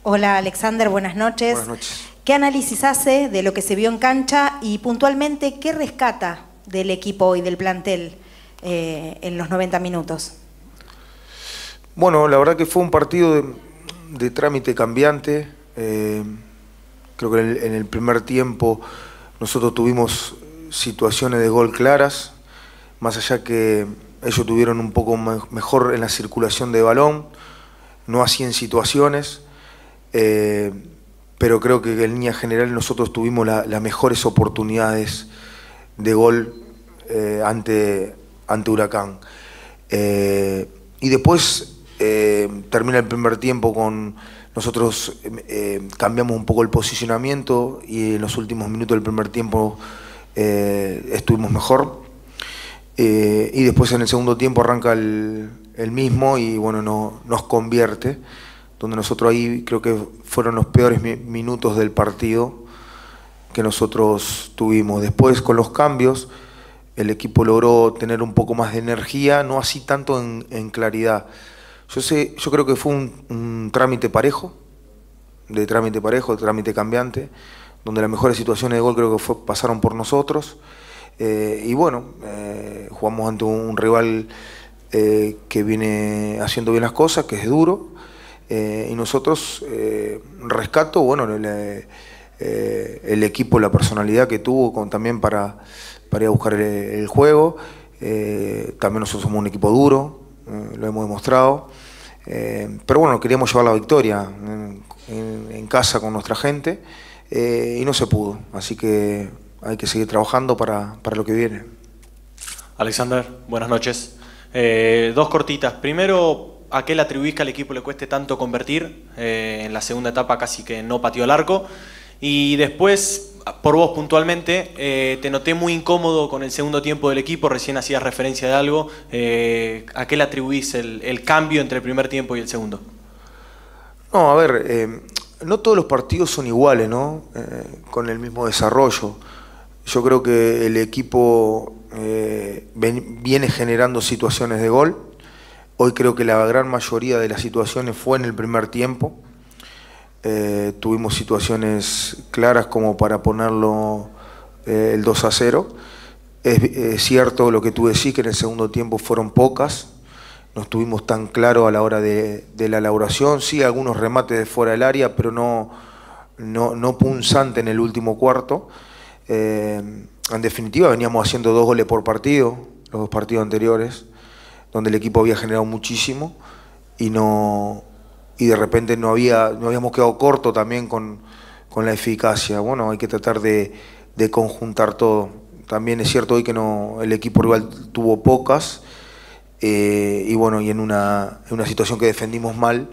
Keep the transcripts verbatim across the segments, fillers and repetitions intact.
Hola Alexander, buenas noches. Buenas noches. ¿Qué análisis hace de lo que se vio en cancha y puntualmente qué rescata del equipo y del plantel eh, en los noventa minutos? Bueno, la verdad que fue un partido de, de trámite cambiante. Eh, creo que en el, en el primer tiempo nosotros tuvimos situaciones de gol claras, más allá que ellos tuvieron un poco mejor en la circulación de balón, no así en situaciones. Eh, pero creo que en línea general nosotros tuvimos la, las mejores oportunidades de gol eh, ante, ante Huracán. Eh, y después eh, termina el primer tiempo con nosotros eh, cambiamos un poco el posicionamiento y en los últimos minutos del primer tiempo eh, estuvimos mejor. Eh, y después en el segundo tiempo arranca el, el mismo y bueno, no, nos convierte, donde nosotros ahí creo que fueron los peores mi minutos del partido que nosotros tuvimos. Después con los cambios el equipo logró tener un poco más de energía, no así tanto en, en claridad. Yo, sé, yo creo que fue un, un trámite parejo, de trámite parejo, de trámite cambiante, donde las mejores situaciones de gol creo que fue, pasaron por nosotros. Eh, y bueno, eh, jugamos ante un, un rival eh, que viene haciendo bien las cosas, que es duro, eh, y nosotros eh, rescato, bueno, el, eh, el equipo, la personalidad que tuvo con, también para, para ir a buscar el, el juego. Eh, también nosotros somos un equipo duro, eh, lo hemos demostrado, eh, pero bueno, queríamos llevar la victoria en, en, en casa con nuestra gente, eh, y no se pudo, así que hay que seguir trabajando para, para lo que viene. Alexander, buenas noches. Eh, dos cortitas. Primero, ¿a qué le atribuís que al equipo le cueste tanto convertir? Eh, en la segunda etapa casi que no pateó al arco. Y después, por vos puntualmente, eh, te noté muy incómodo con el segundo tiempo del equipo, recién hacías referencia de algo. Eh, ¿A qué le atribuís el, el cambio entre el primer tiempo y el segundo? No, a ver, eh, no todos los partidos son iguales, ¿no? Eh, con el mismo desarrollo. Yo creo que el equipo eh, ven, viene generando situaciones de gol. Hoy creo que la gran mayoría de las situaciones fue en el primer tiempo. Eh, tuvimos situaciones claras como para ponerlo eh, el dos a cero. Es, es cierto lo que tú decís, que en el segundo tiempo fueron pocas. No estuvimos tan claros a la hora de, de la elaboración. Sí, algunos remates de fuera del área, pero no, no, no punzante en el último cuarto. Eh, en definitiva veníamos haciendo dos goles por partido, los dos partidos anteriores, donde el equipo había generado muchísimo y no y de repente no había no habíamos quedado corto también con, con la eficacia. Bueno, hay que tratar de, de conjuntar todo. También es cierto hoy que no el equipo rival tuvo pocas, eh, y bueno, y en una, en una situación que defendimos mal,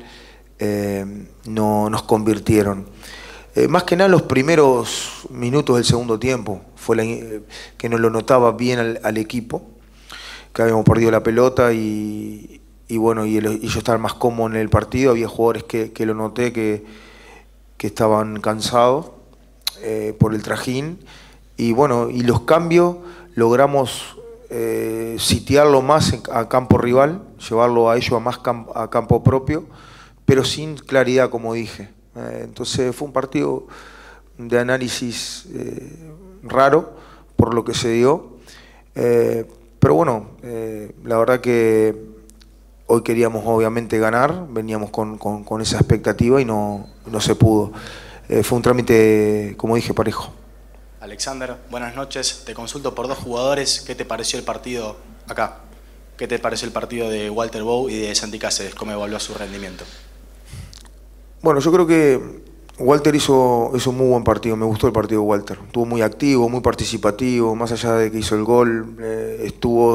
eh, no nos convirtieron. Eh, más que nada los primeros minutos del segundo tiempo fue la, eh, que nos lo notaba bien al, al equipo, que habíamos perdido la pelota y, y bueno, y, el, y yo estaba más cómodo en el partido. Había jugadores que, que lo noté que, que estaban cansados eh, por el trajín, y bueno, y los cambios logramos eh, sitiarlo más en, a campo rival, llevarlo a ellos a más camp, a campo propio, pero sin claridad, como dije. Eh, entonces fue un partido de análisis eh, raro por lo que se dio, eh, pero bueno, eh, la verdad que hoy queríamos obviamente ganar, veníamos con, con, con esa expectativa y no, no se pudo. Eh, fue un trámite, como dije, parejo. Alexander, buenas noches. Te consulto por dos jugadores. ¿Qué te pareció el partido acá? ¿Qué te pareció el partido de Walter Bou y de Santi Cáceres? ¿Cómo evaluó su rendimiento? Bueno, yo creo que Walter hizo, hizo un muy buen partido. Me gustó el partido de Walter. Estuvo muy activo, muy participativo, más allá de que hizo el gol, eh, estuvo,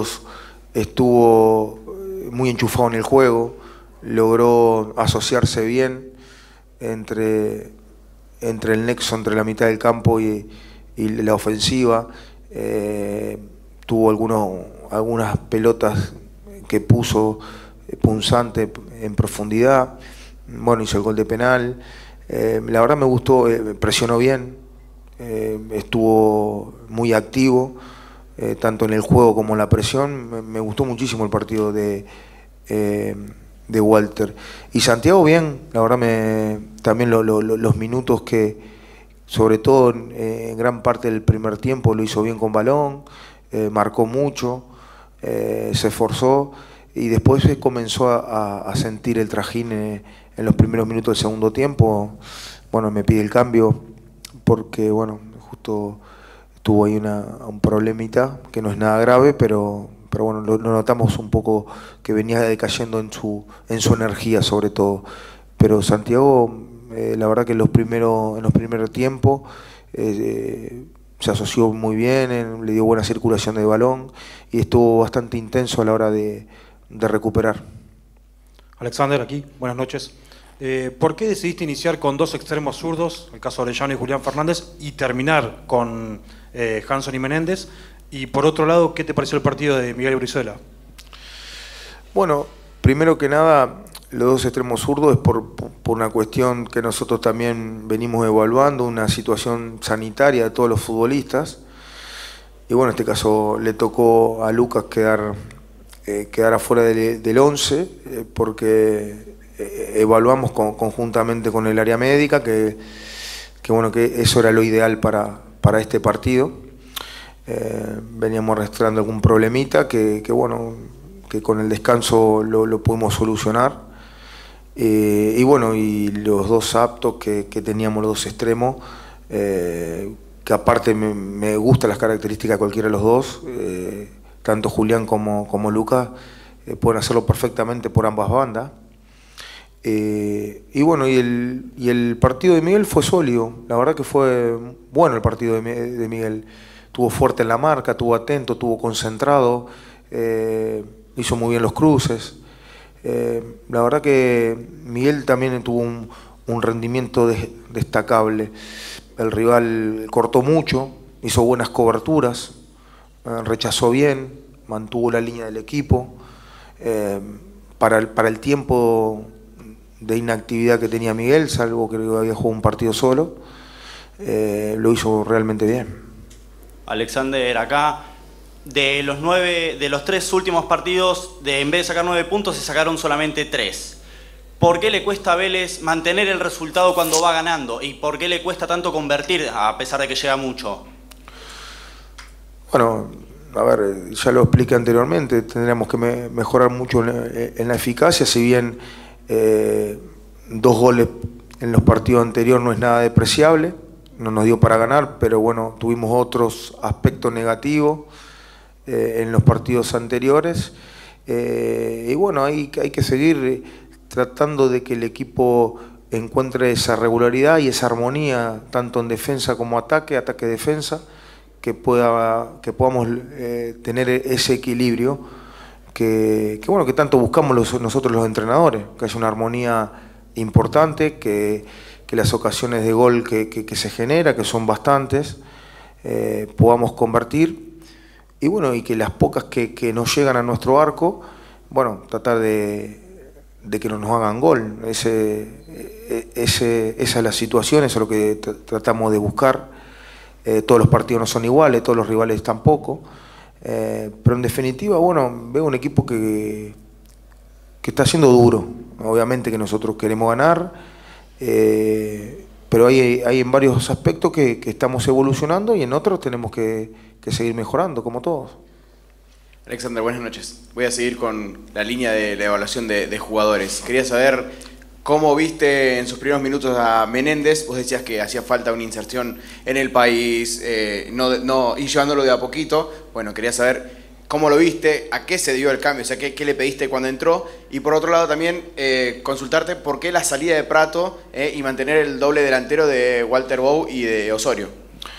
estuvo muy enchufado en el juego, logró asociarse bien entre, entre el nexo, entre la mitad del campo y, y la ofensiva. Eh, tuvo algunos, algunas pelotas que puso punzante en profundidad. Bueno, hizo el gol de penal. Eh, la verdad me gustó, eh, presionó bien, eh, estuvo muy activo, eh, tanto en el juego como en la presión. Me, me gustó muchísimo el partido de, eh, de Walter. Y Santiago bien, la verdad me, también lo, lo, los minutos que, sobre todo en, en gran parte del primer tiempo, lo hizo bien con balón, eh, marcó mucho, eh, se esforzó y después comenzó a, a sentir el trajín en, en los primeros minutos del segundo tiempo. Bueno, me pide el cambio porque, bueno, justo tuvo ahí una, un problemita que no es nada grave, pero, pero bueno, lo, lo notamos un poco que venía decayendo en su, en su energía sobre todo. Pero Santiago, eh, la verdad que en los primeros, en los primeros tiempos eh, se asoció muy bien, en, le dio buena circulación de balón y estuvo bastante intenso a la hora de, de recuperar. Alexander, aquí, buenas noches. Eh, ¿Por qué decidiste iniciar con dos extremos zurdos, el caso de Orellano y Julián Fernández, y terminar con eh, Hanson y Menéndez? Y por otro lado, ¿qué te pareció el partido de Miguel Brizuela? Bueno, primero que nada, los dos extremos zurdos es por, por una cuestión que nosotros también venimos evaluando, una situación sanitaria de todos los futbolistas. Y bueno, en este caso le tocó a Lucas quedar, eh, quedar afuera del, del once, eh, porque evaluamos con, conjuntamente con el área médica que, que bueno que eso era lo ideal para, para este partido. Eh, veníamos arrastrando algún problemita que, que bueno que con el descanso lo, lo pudimos solucionar, eh, y bueno y los dos aptos que, que teníamos, los dos extremos, eh, que aparte me, me gustan las características de cualquiera de los dos, eh, tanto Julián como, como Lucas eh, pueden hacerlo perfectamente por ambas bandas. Eh, y bueno, y el, y el partido de Miguel fue sólido, la verdad que fue bueno el partido de, de Miguel. Tuvo fuerte en la marca, tuvo atento, tuvo concentrado, eh, hizo muy bien los cruces. Eh, la verdad que Miguel también tuvo un, un rendimiento de, destacable. El rival cortó mucho, hizo buenas coberturas, eh, rechazó bien, mantuvo la línea del equipo. Eh, para, el, para el tiempo de inactividad que tenía Miguel, salvo que había jugado un partido solo, eh, lo hizo realmente bien. Alexander, acá, de los nueve, de los tres últimos partidos, de, en vez de sacar nueve puntos, se sacaron solamente tres. ¿Por qué le cuesta a Vélez mantener el resultado cuando va ganando? ¿Y por qué le cuesta tanto convertir, a pesar de que llega mucho? Bueno, a ver, ya lo expliqué anteriormente, tendríamos que me, mejorar mucho en la, en la eficacia, si bien Eh, dos goles en los partidos anteriores no es nada despreciable, no nos dio para ganar, pero bueno, tuvimos otros aspectos negativos eh, en los partidos anteriores, eh, y bueno, hay, hay que seguir tratando de que el equipo encuentre esa regularidad y esa armonía, tanto en defensa como ataque, ataque-defensa, que, pueda, que podamos eh, tener ese equilibrio Que, que bueno que tanto buscamos los, nosotros los entrenadores, que haya una armonía importante, que, que las ocasiones de gol que, que, que se genera, que son bastantes, eh, podamos convertir, y bueno, y que las pocas que, que nos llegan a nuestro arco, bueno, tratar de, de que no nos hagan gol. Ese, ese, esa es la situación, eso es lo que tratamos de buscar. Eh, todos los partidos no son iguales, todos los rivales tampoco. Eh, pero en definitiva, bueno, veo un equipo que, que está siendo duro. Obviamente que nosotros queremos ganar, eh, pero hay, hay en varios aspectos que, que estamos evolucionando y en otros tenemos que, que seguir mejorando, como todos. Alexander, buenas noches. Voy a seguir con la línea de la evaluación de, de jugadores. Quería saber cómo viste en sus primeros minutos a Menéndez. Vos decías que hacía falta una inserción en el país, eh, no, no, y llevándolo de a poquito. Bueno, quería saber cómo lo viste, a qué se dio el cambio, o sea, qué, qué le pediste cuando entró. Y por otro lado también eh, consultarte por qué la salida de Prato eh, y mantener el doble delantero de Walter Bow y de Osorio.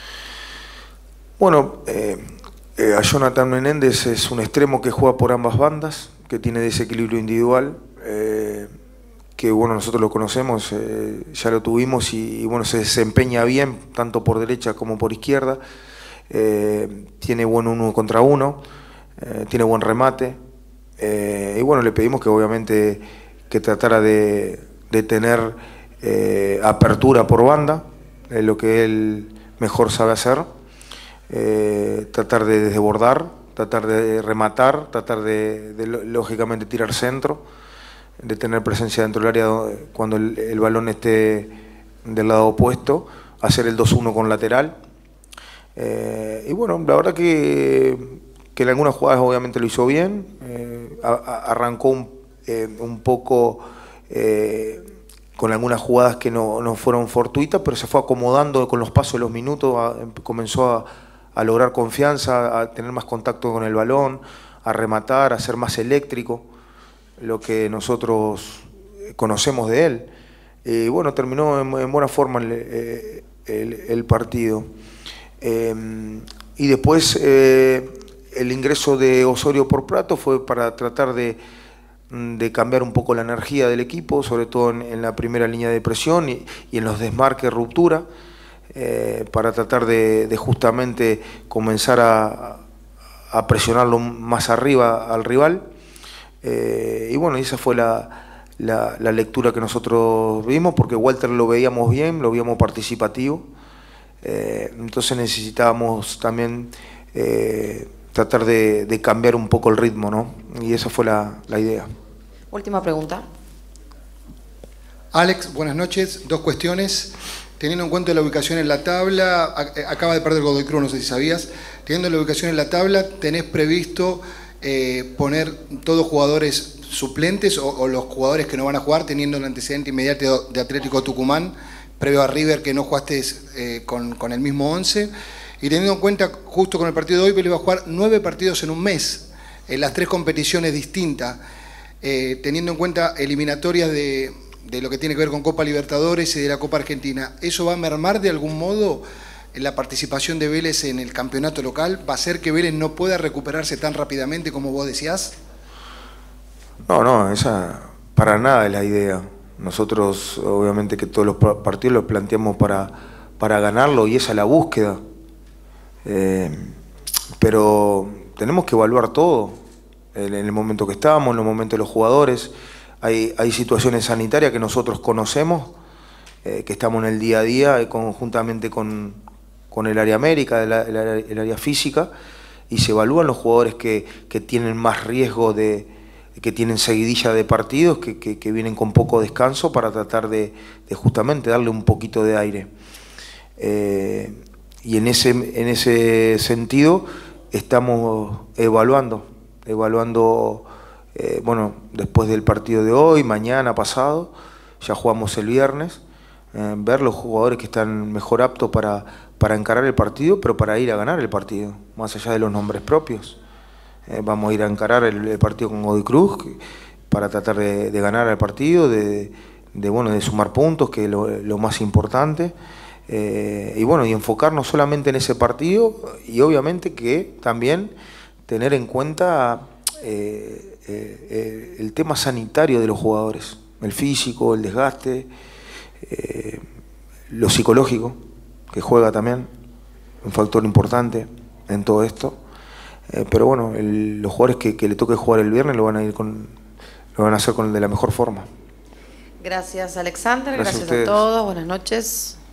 Bueno, eh, eh, a Jonathan Menéndez es un extremo que juega por ambas bandas, que tiene desequilibrio individual, eh, que bueno, nosotros lo conocemos, eh, ya lo tuvimos y, y bueno, se desempeña bien, tanto por derecha como por izquierda, eh, tiene buen uno contra uno, eh, tiene buen remate, eh, y bueno, le pedimos que obviamente que tratara de, de tener eh, apertura por banda, es lo que él mejor sabe hacer, eh, tratar de desbordar, tratar de rematar, tratar de, de lógicamente tirar centro. de tener presencia dentro del área cuando el, el balón esté del lado opuesto, hacer el dos uno con lateral. Eh, y bueno, la verdad que, que en algunas jugadas obviamente lo hizo bien, eh, a, a, arrancó un, eh, un poco eh, con algunas jugadas que no, no fueron fortuitas, pero se fue acomodando con los pasos de los minutos, a, comenzó a, a lograr confianza, a tener más contacto con el balón, a rematar, a ser más eléctrico, lo que nosotros conocemos de él. Y bueno, terminó en, en buena forma el, el, el partido. Eh, y después eh, el ingreso de Osorio por Prato fue para tratar de, de cambiar un poco la energía del equipo, sobre todo en, en la primera línea de presión y, y en los desmarques, ruptura, eh, para tratar de, de justamente comenzar a, a presionarlo más arriba al rival. Eh, y bueno, esa fue la, la, la lectura que nosotros vimos, porque Walter lo veíamos bien, lo veíamos participativo. Eh, entonces necesitábamos también eh, tratar de, de cambiar un poco el ritmo, ¿no? Y esa fue la, la idea. Última pregunta. Alex, buenas noches. Dos cuestiones. Teniendo en cuenta la ubicación en la tabla, acaba de perder Godoy Cruz, no sé si sabías. Teniendo la ubicación en la tabla, ¿tenés previsto eh, poner todos jugadores suplentes o, o los jugadores que no van a jugar, teniendo el antecedente inmediato de Atlético Tucumán, previo a River, que no jugaste eh, con, con el mismo once, y teniendo en cuenta, justo con el partido de hoy, Vélez va a jugar nueve partidos en un mes, en las tres competiciones distintas, eh, teniendo en cuenta eliminatorias de, de lo que tiene que ver con Copa Libertadores y de la Copa Argentina, ¿eso va a mermar de algún modo en la participación de Vélez en el campeonato local? ¿Va a hacer que Vélez no pueda recuperarse tan rápidamente como vos decías? No, no, esa para nada es la idea. Nosotros, obviamente, que todos los partidos los planteamos para, para ganarlo y esa es la búsqueda. Eh, pero tenemos que evaluar todo, en el momento que estamos, en los momentos de los jugadores. Hay, hay situaciones sanitarias que nosotros conocemos, eh, que estamos en el día a día, conjuntamente con, con el área médica, el, el, el área física, y se evalúan los jugadores que, que tienen más riesgo de... que tienen seguidilla de partidos, que, que, que vienen con poco descanso para tratar de, de justamente darle un poquito de aire. Eh, y en ese, en ese sentido estamos evaluando, evaluando, eh, bueno, después del partido de hoy, mañana, pasado, ya jugamos el viernes, eh, ver los jugadores que están mejor aptos para, para encarar el partido, pero para ir a ganar el partido, más allá de los nombres propios. Eh, vamos a ir a encarar el, el partido con Godoy Cruz que, para tratar de, de ganar el partido, de, de, bueno, de sumar puntos, que es lo, lo más importante, eh, y bueno, y enfocarnos solamente en ese partido, y obviamente que también tener en cuenta eh, eh, el tema sanitario de los jugadores, el físico, el desgaste, eh, lo psicológico, que juega también, un factor importante en todo esto. Eh, pero bueno, el, los jugadores que, que le toque jugar el viernes lo van a ir con, lo van a hacer con de la mejor forma. Gracias, Alexander. Gracias, Gracias a, a todos. Buenas noches.